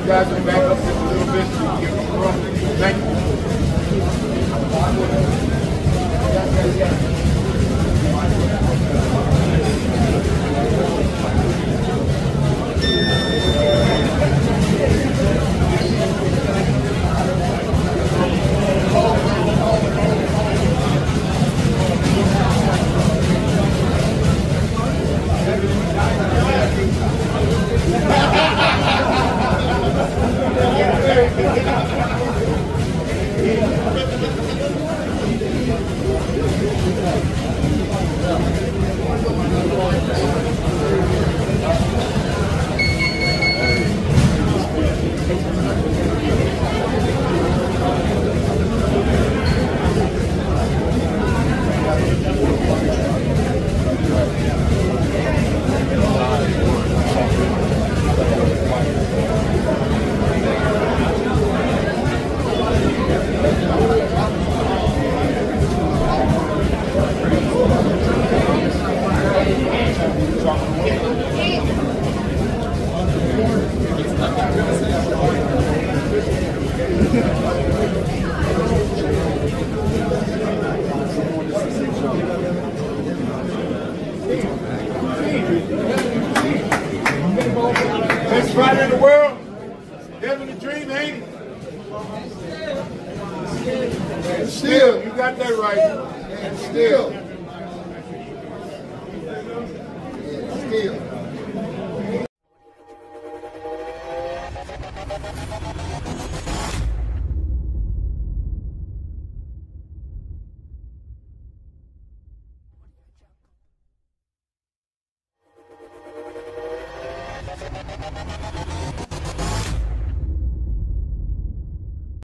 You guys can back up just a little bit so you can get the run. Thank you. Best fighter in the world, Devin the Dream Haney. Still, you got that right. And still.